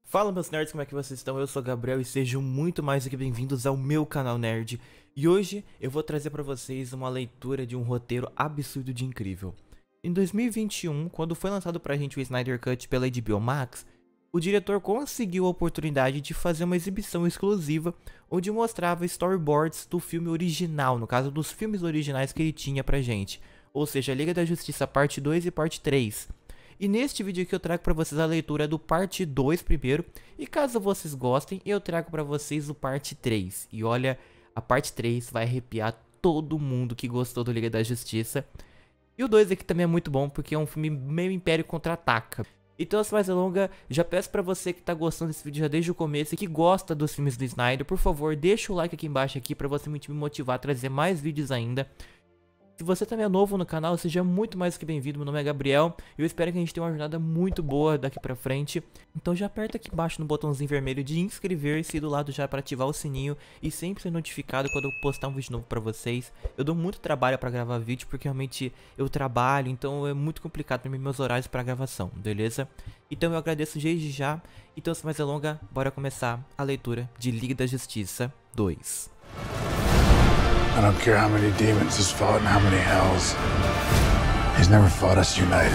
Fala meus nerds, como é que vocês estão? Eu sou o Gabriel e sejam muito mais do que bem-vindos ao meu canal nerd. E hoje eu vou trazer pra vocês uma leitura de um roteiro absurdo de incrível. Em 2021, quando foi lançado pra gente o Snyder Cut pela HBO Max, o diretor conseguiu a oportunidade de fazer uma exibição exclusiva onde mostrava storyboards do filme original, no caso dos filmes originais que ele tinha pra gente, ou seja, Liga da Justiça parte 2 e parte 3. E neste vídeo aqui eu trago pra vocês a leitura do parte 2 primeiro, e caso vocês gostem, eu trago pra vocês o parte 3. E olha, a parte 3 vai arrepiar todo mundo que gostou do Liga da Justiça. E o 2 aqui também é muito bom, porque é um filme meio Império Contra-Ataca. Então, sem mais delongas, já peço pra você que tá gostando desse vídeo já desde o começo e que gosta dos filmes do Snyder, por favor, deixa o like aqui embaixo aqui pra você me motivar a trazer mais vídeos ainda. Se você também é novo no canal, seja muito mais que bem-vindo. Meu nome é Gabriel e eu espero que a gente tenha uma jornada muito boa daqui pra frente. Então já aperta aqui embaixo no botãozinho vermelho de inscrever-se e do lado já para ativar o sininho e sempre ser notificado quando eu postar um vídeo novo pra vocês. Eu dou muito trabalho pra gravar vídeo porque realmente eu trabalho, então é muito complicado pra mim meus horários pra gravação, beleza? Então eu agradeço desde já. Então sem mais delongas, bora começar a leitura de Liga da Justiça 2. I don't care how many demons he's fought and how many hells. He's never fought us united.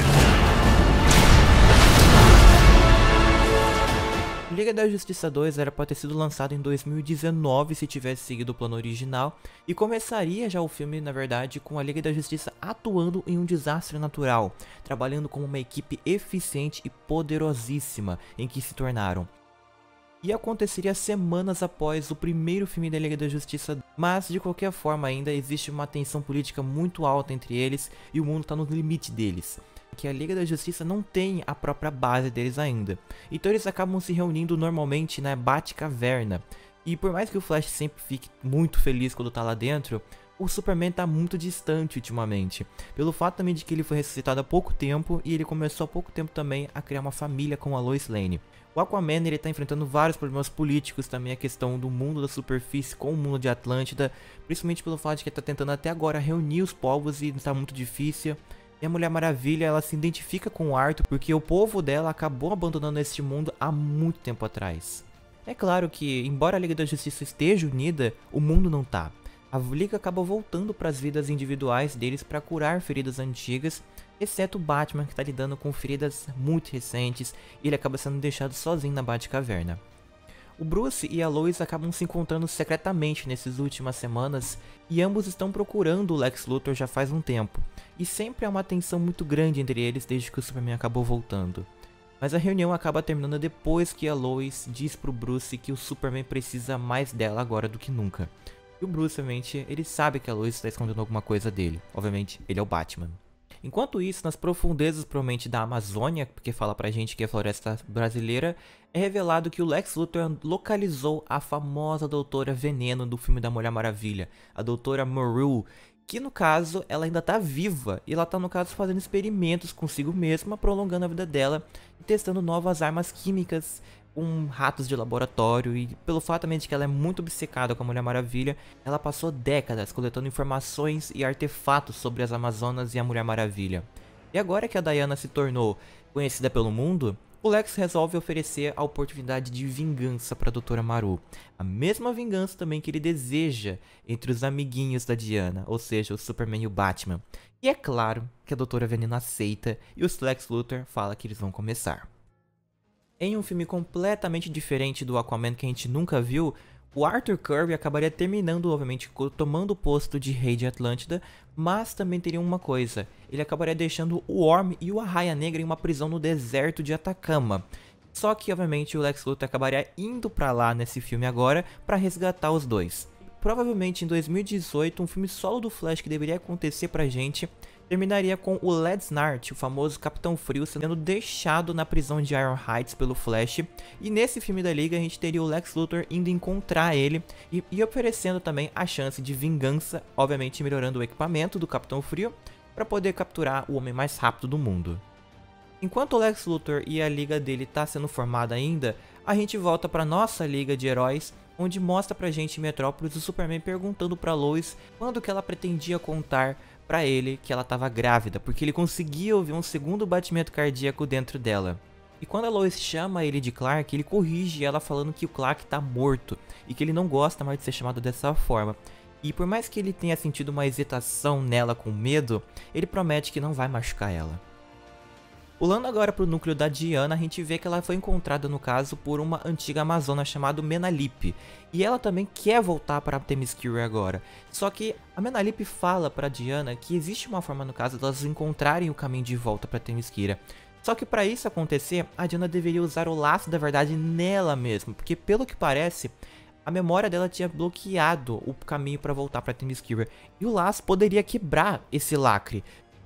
Liga da Justiça 2 era para ter sido lançado em 2019 se tivesse seguido o plano original, e começaria já o filme, na verdade, com a Liga da Justiça atuando em um desastre natural, trabalhando como uma equipe eficiente e poderosíssima em que se tornaram. E aconteceria semanas após o primeiro filme da Liga da Justiça, mas de qualquer forma ainda existe uma tensão política muito alta entre eles e o mundo está no limite deles. Que a Liga da Justiça não tem a própria base deles ainda, então eles acabam se reunindo normalmente na Batcaverna. E por mais que o Flash sempre fique muito feliz quando tá lá dentro, o Superman tá muito distante ultimamente, pelo fato também de que ele foi ressuscitado há pouco tempo e ele começou há pouco tempo também a criar uma família com a Lois Lane. O Aquaman ele tá enfrentando vários problemas políticos, também a questão do mundo da superfície com o mundo de Atlântida, principalmente pelo fato de que ele tá tentando até agora reunir os povos e tá muito difícil. E a Mulher Maravilha, ela se identifica com o Arthur porque o povo dela acabou abandonando este mundo há muito tempo atrás. É claro que, embora a Liga da Justiça esteja unida, o mundo não tá. A Liga acaba voltando para as vidas individuais deles para curar feridas antigas, exceto o Batman, que está lidando com feridas muito recentes e ele acaba sendo deixado sozinho na Batcaverna. O Bruce e a Lois acabam se encontrando secretamente nessas últimas semanas e ambos estão procurando o Lex Luthor já faz um tempo, e sempre há uma tensão muito grande entre eles desde que o Superman acabou voltando. Mas a reunião acaba terminando depois que a Lois diz pro Bruce que o Superman precisa mais dela agora do que nunca. E o Bruce, obviamente, ele sabe que a Lois está escondendo alguma coisa dele. Obviamente, ele é o Batman. Enquanto isso, nas profundezas, provavelmente, da Amazônia, porque fala pra gente que é a floresta brasileira, é revelado que o Lex Luthor localizou a famosa Doutora Veneno do filme da Mulher Maravilha, a Doutora Moreau, que no caso, ela ainda tá viva, e ela tá no caso fazendo experimentos consigo mesma, prolongando a vida dela e testando novas armas químicas com ratos de laboratório, e pelo fato também de que ela é muito obcecada com a Mulher Maravilha, ela passou décadas coletando informações e artefatos sobre as Amazonas e a Mulher Maravilha. E agora que a Diana se tornou conhecida pelo mundo, o Lex resolve oferecer a oportunidade de vingança para a Doutora Moreau. A mesma vingança também que ele deseja entre os amiguinhos da Diana, ou seja, o Superman e o Batman. E é claro que a Doutora Veneno aceita e o Lex Luthor fala que eles vão começar. Em um filme completamente diferente do Aquaman que a gente nunca viu, o Arthur Curry acabaria terminando, obviamente, tomando o posto de rei de Atlântida, mas também teria uma coisa, ele acabaria deixando o Orm e o Arraia Negra em uma prisão no deserto de Atacama. Só que, obviamente, o Lex Luthor acabaria indo pra lá nesse filme agora para resgatar os dois. Provavelmente em 2018, um filme solo do Flash que deveria acontecer pra gente, terminaria com o Led Snart, o famoso Capitão Frio, sendo deixado na prisão de Iron Heights pelo Flash. E nesse filme da Liga a gente teria o Lex Luthor indo encontrar ele e oferecendo também a chance de vingança, obviamente melhorando o equipamento do Capitão Frio para poder capturar o homem mais rápido do mundo. Enquanto o Lex Luthor e a liga dele tá sendo formada ainda, a gente volta para nossa liga de heróis, onde mostra pra gente em Metrópolis o Superman perguntando pra Lois quando que ela pretendia contar pra ele que ela tava grávida, porque ele conseguia ouvir um segundo batimento cardíaco dentro dela. E quando a Lois chama ele de Clark, ele corrige ela falando que o Clark tá morto e que ele não gosta mais de ser chamado dessa forma. E por mais que ele tenha sentido uma hesitação nela com medo, ele promete que não vai machucar ela. Pulando agora pro núcleo da Diana, a gente vê que ela foi encontrada no caso por uma antiga amazona chamada Menalip. E ela também quer voltar para Themyscira agora. Só que a Menalip fala para Diana que existe uma forma no caso delas encontrarem o caminho de volta para Themyscira. Só que para isso acontecer, a Diana deveria usar o laço da verdade nela mesma, porque pelo que parece, a memória dela tinha bloqueado o caminho para voltar para Themyscira. E o laço poderia quebrar esse lacre.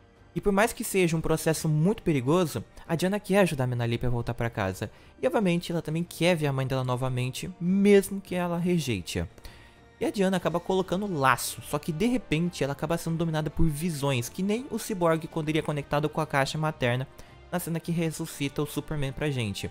E por mais que seja um processo muito perigoso, a Diana quer ajudar a Menalip a voltar para casa. E obviamente ela também quer ver a mãe dela novamente, mesmo que ela rejeite-a. E a Diana acaba colocando laço, só que de repente ela acaba sendo dominada por visões, que nem o Cyborg quando iria conectado com a caixa materna, na cena que ressuscita o Superman pra gente.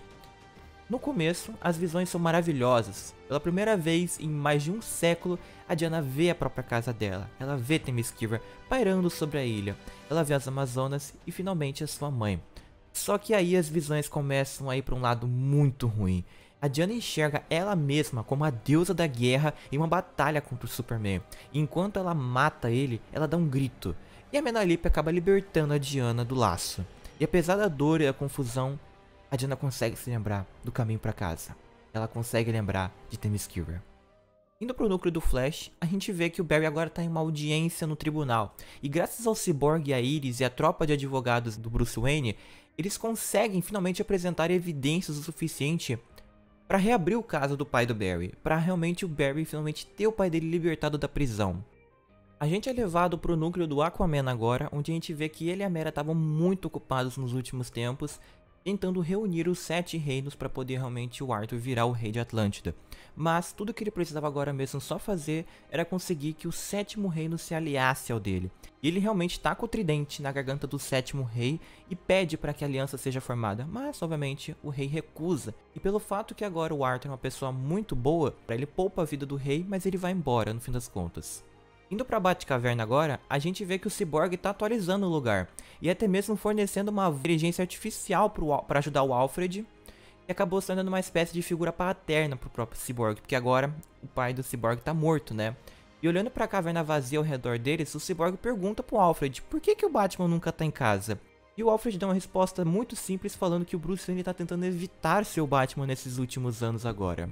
No começo, as visões são maravilhosas. Pela primeira vez em mais de um século, a Diana vê a própria casa dela. Ela vê Themyscira pairando sobre a ilha. Ela vê as Amazonas e finalmente a sua mãe. Só que aí as visões começam a ir para um lado muito ruim. A Diana enxerga ela mesma como a deusa da guerra em uma batalha contra o Superman. E enquanto ela mata ele, ela dá um grito. E a Menalip acaba libertando a Diana do laço. E apesar da dor e da confusão, a Diana consegue se lembrar do caminho para casa. Ela consegue lembrar de Themyscira. Indo pro núcleo do Flash, a gente vê que o Barry agora tá em uma audiência no tribunal. E graças ao Cyborg, a Iris e a tropa de advogados do Bruce Wayne, eles conseguem finalmente apresentar evidências o suficiente para reabrir o caso do pai do Barry. Para realmente o Barry finalmente ter o pai dele libertado da prisão. A gente é levado pro núcleo do Aquaman agora, onde a gente vê que ele e a Mera estavam muito ocupados nos últimos tempos, tentando reunir os 7 reinos para poder realmente o Arthur virar o rei de Atlântida. Mas tudo que ele precisava agora mesmo só fazer era conseguir que o 7º reino se aliasse ao dele. E ele realmente taca o tridente na garganta do 7º rei e pede para que a aliança seja formada, mas obviamente o rei recusa. E pelo fato que agora o Arthur é uma pessoa muito boa, ele poupa a vida do rei, mas ele vai embora no fim das contas. Indo pra Batcaverna agora, a gente vê que o Cyborg tá atualizando o lugar, e até mesmo fornecendo uma inteligência artificial para ajudar o Alfred, e acabou se tornando uma espécie de figura paterna pro próprio Cyborg, porque agora o pai do Cyborg tá morto, né? E olhando pra caverna vazia ao redor deles, o Cyborg pergunta pro Alfred por que o Batman nunca tá em casa. E o Alfred dá uma resposta muito simples falando que o Bruce Wayne tá tentando evitar ser o Batman nesses últimos anos agora.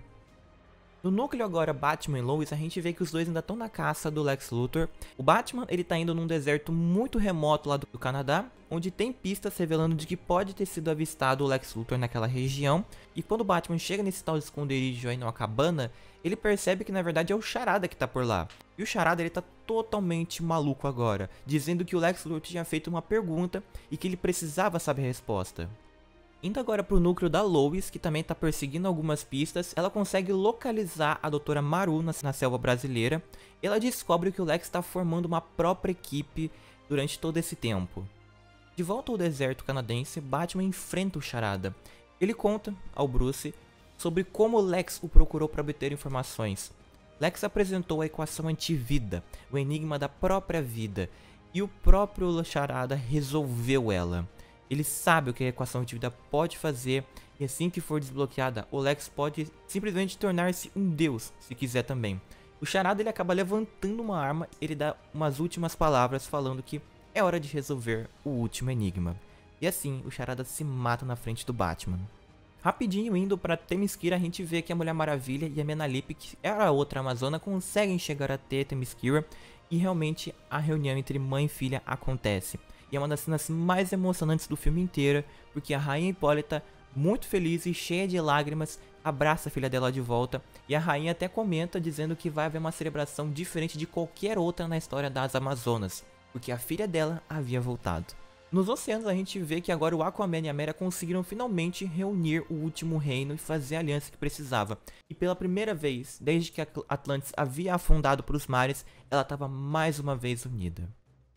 No núcleo agora Batman e Lois, a gente vê que os dois ainda estão na caça do Lex Luthor. O Batman, ele tá indo num deserto muito remoto lá do Canadá, onde tem pistas revelando de que pode ter sido avistado o Lex Luthor naquela região. E quando o Batman chega nesse tal esconderijo aí numa cabana, ele percebe que na verdade é o Charada que tá por lá. E o Charada, ele tá totalmente maluco agora, dizendo que o Lex Luthor tinha feito uma pergunta e que ele precisava saber a resposta. Indo agora pro núcleo da Lois, que também tá perseguindo algumas pistas, ela consegue localizar a Doutora Maru na selva brasileira. E ela descobre que o Lex está formando uma própria equipe durante todo esse tempo. De volta ao deserto canadense, Batman enfrenta o Charada. Ele conta ao Bruce sobre como Lex o procurou para obter informações. Lex apresentou a equação antivida, o enigma da própria vida, e o próprio Charada resolveu ela. Ele sabe o que a equação antivida pode fazer, e assim que for desbloqueada, o Lex pode simplesmente tornar-se um deus, se quiser também. O Charada, ele acaba levantando uma arma, ele dá umas últimas palavras falando que é hora de resolver o último enigma. E assim, o Charada se mata na frente do Batman. Rapidinho indo pra Themyscira, a gente vê que a Mulher Maravilha e a Menalip, que era a outra Amazona, conseguem chegar até Themyscira, e realmente a reunião entre mãe e filha acontece. E é uma das cenas mais emocionantes do filme inteiro, porque a rainha Hipólita, muito feliz e cheia de lágrimas, abraça a filha dela de volta, e a rainha até comenta dizendo que vai haver uma celebração diferente de qualquer outra na história das Amazonas, porque a filha dela havia voltado. Nos oceanos, a gente vê que agora o Aquaman e a Mera conseguiram finalmente reunir o último reino e fazer a aliança que precisava. E pela primeira vez, desde que Atlantis havia afundado para os mares, ela estava mais uma vez unida.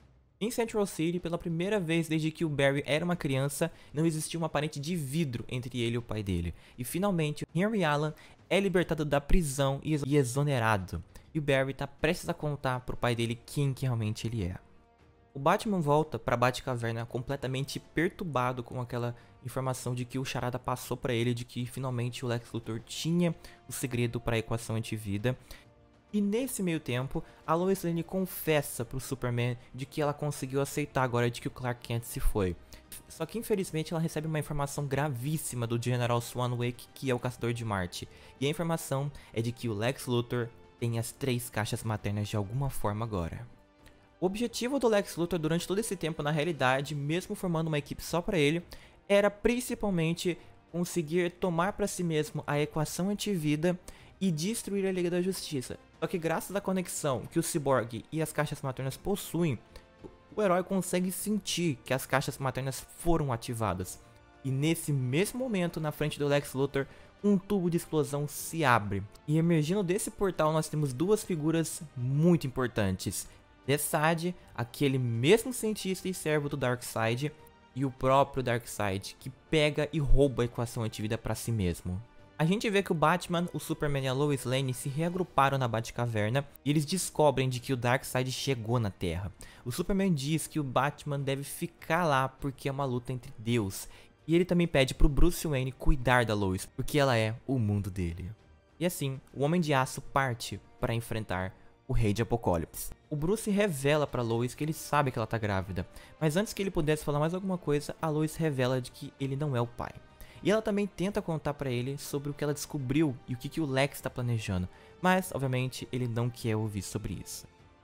Em Central City, pela primeira vez desde que o Barry era uma criança, não existia uma parede de vidro entre ele e o pai dele. E finalmente, Henry Allen é libertado da prisão e exonerado. E o Barry está prestes a contar para o pai dele quem que realmente ele é. O Batman volta pra Batcaverna completamente perturbado com aquela informação de que o Charada passou pra ele, de que finalmente o Lex Luthor tinha o segredo para a equação antivida. E nesse meio tempo, a Lois Lane confessa pro Superman de que ela conseguiu aceitar agora de que o Clark Kent se foi. Só que infelizmente ela recebe uma informação gravíssima do General Swanwick, que é o Caçador de Marte. E a informação é de que o Lex Luthor tem as 3 caixas maternas de alguma forma agora. O objetivo do Lex Luthor durante todo esse tempo, na realidade, mesmo formando uma equipe só pra ele, era principalmente conseguir tomar pra si mesmo a equação antivida e destruir a Liga da Justiça. Só que graças à conexão que o Cyborg e as caixas maternas possuem, o herói consegue sentir que as caixas maternas foram ativadas. E nesse mesmo momento, na frente do Lex Luthor, um tubo de explosão se abre. E emergindo desse portal nós temos 2 figuras muito importantes. Desaad, aquele mesmo cientista e servo do Darkseid, e o próprio Darkseid, que pega e rouba a equação antivida para si mesmo. A gente vê que o Batman, o Superman e a Lois Lane se reagruparam na Batcaverna e eles descobrem de que o Darkseid chegou na Terra. O Superman diz que o Batman deve ficar lá porque é uma luta entre Deus. E ele também pede pro Bruce Wayne cuidar da Lois, porque ela é o mundo dele. E assim, o Homem de Aço parte para enfrentar o Rei de Apocalipse. O Bruce revela pra Lois que ele sabe que ela tá grávida, mas antes que ele pudesse falar mais alguma coisa, a Lois revela de que ele não é o pai. E ela também tenta contar pra ele sobre o que ela descobriu e o que o Lex tá planejando, mas obviamente ele não quer ouvir sobre isso.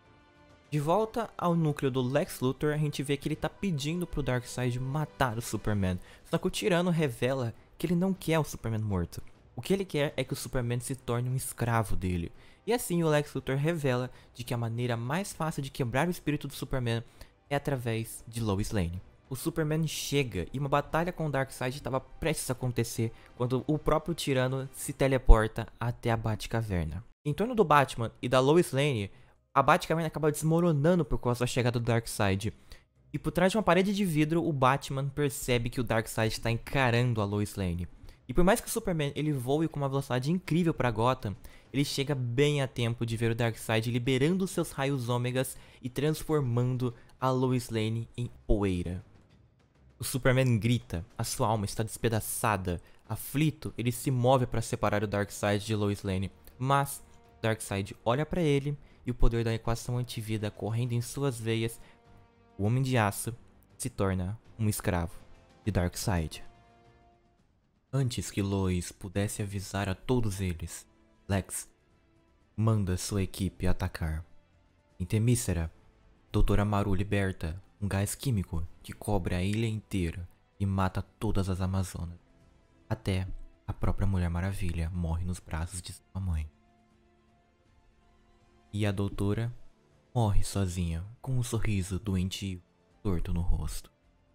De volta ao núcleo do Lex Luthor, a gente vê que ele tá pedindo pro Darkseid matar o Superman, só que o Tirano revela que ele não quer o Superman morto. O que ele quer é que o Superman se torne um escravo dele. E assim o Lex Luthor revela de que a maneira mais fácil de quebrar o espírito do Superman é através de Lois Lane. O Superman chega e uma batalha com o Darkseid estava prestes a acontecer quando o próprio Tirano se teleporta até a Batcaverna. Em torno do Batman e da Lois Lane, a Batcaverna acaba desmoronando por causa da chegada do Darkseid. E por trás de uma parede de vidro, o Batman percebe que o Darkseid está encarando a Lois Lane. E por mais que o Superman ele voe com uma velocidade incrível para Gotham, ele chega bem a tempo de ver o Darkseid liberando seus raios ômegas e transformando a Lois Lane em poeira. O Superman grita, a sua alma está despedaçada. Aflito, ele se move para separar o Darkseid de Lois Lane, mas Darkseid olha para ele e o poder da equação antivida correndo em suas veias, o Homem de Aço se torna um escravo de Darkseid. Antes que Lois pudesse avisar a todos eles, Lex manda sua equipe atacar. Em Temícera, Doutora Maru liberta um gás químico que cobre a ilha inteira e mata todas as Amazonas. Até a própria Mulher Maravilha morre nos braços de sua mãe. E a doutora morre sozinha, com um sorriso doentio torto no rosto.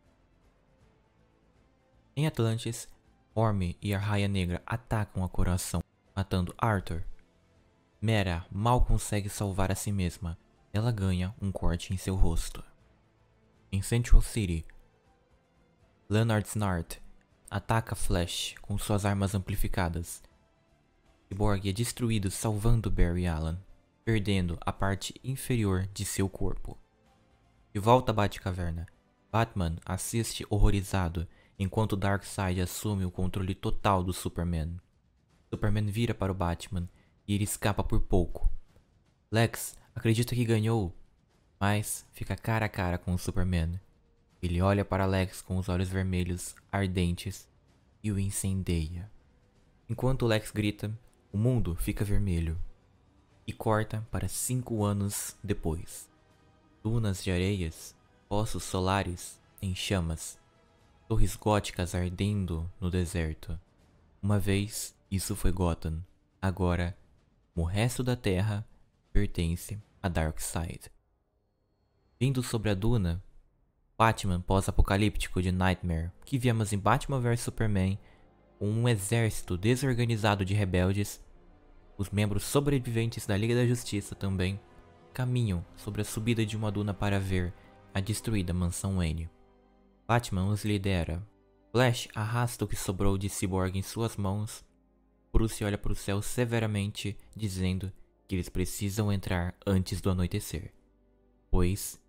Em Atlantis, Orm e a Raia Negra atacam a Coração, matando Arthur. Mera mal consegue salvar a si mesma. Ela ganha um corte em seu rosto. Em Central City, Leonard Snart ataca Flash com suas armas amplificadas. Cyborg é destruído salvando Barry Allen, perdendo a parte inferior de seu corpo. De volta à Batcaverna, Batman assiste horrorizado enquanto Darkseid assume o controle total do Superman. Superman vira para o Batman e ele escapa por pouco. Lex acredita que ganhou, mas fica cara a cara com o Superman. Ele olha para Lex com os olhos vermelhos ardentes e o incendeia. Enquanto Lex grita, o mundo fica vermelho. E corta para 5 anos depois. Dunas de areias, poços solares em chamas, torres góticas ardendo no deserto. Uma vez isso foi Gotham, agora o resto da Terra pertence a Darkseid. Vindo sobre a duna, Batman pós-apocalíptico de Nightmare, que vemos em Batman vs Superman, com um exército desorganizado de rebeldes, os membros sobreviventes da Liga da Justiça também caminham sobre a subida de uma duna para ver a destruída Mansão Wayne. Batman os lidera. Flash arrasta o que sobrou de Cyborg em suas mãos. Bruce olha para o céu severamente, dizendo que eles precisam entrar antes do anoitecer, pois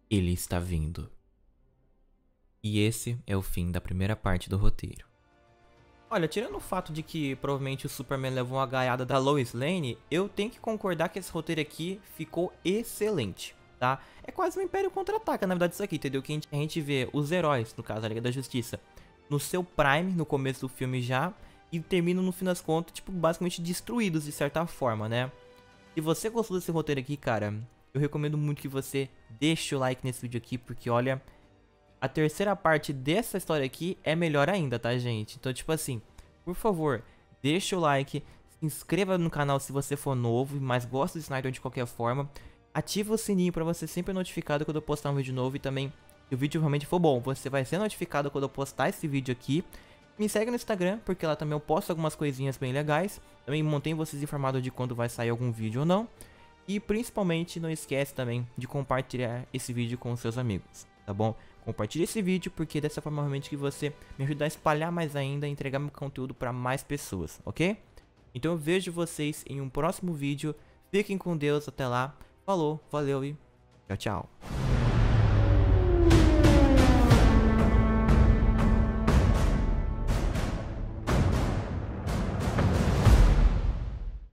Ele está vindo. E esse é o fim da primeira parte do roteiro. Olha, tirando o fato de que provavelmente o Superman levou uma gaiada da Lois Lane, eu tenho que concordar que esse roteiro aqui ficou excelente, tá? É quase um Império Contra-Ataca, na verdade, isso aqui, entendeu? Que a gente vê os heróis, no caso, a Liga da Justiça, no seu prime, no começo do filme já, e terminam, no fim das contas, tipo, basicamente destruídos de certa forma, né? Se você gostou desse roteiro aqui, cara, eu recomendo muito que você deixe o like nesse vídeo aqui, porque, olha, a terceira parte dessa história aqui é melhor ainda, tá, gente? Então, tipo assim, por favor, deixa o like, se inscreva no canal se você for novo, mas gosta do Snyder de qualquer forma. Ativa o sininho pra você sempre ser notificado quando eu postar um vídeo novo e também, se o vídeo realmente for bom, você vai ser notificado quando eu postar esse vídeo aqui. Me segue no Instagram, porque lá também eu posto algumas coisinhas bem legais. Também mantenho vocês informados de quando vai sair algum vídeo ou não. E principalmente não esquece também de compartilhar esse vídeo com os seus amigos, tá bom? Compartilhe esse vídeo, porque dessa forma realmente que você me ajuda a espalhar mais ainda e entregar meu conteúdo para mais pessoas, ok? Então eu vejo vocês em um próximo vídeo. Fiquem com Deus, até lá. Falou, valeu e tchau, tchau.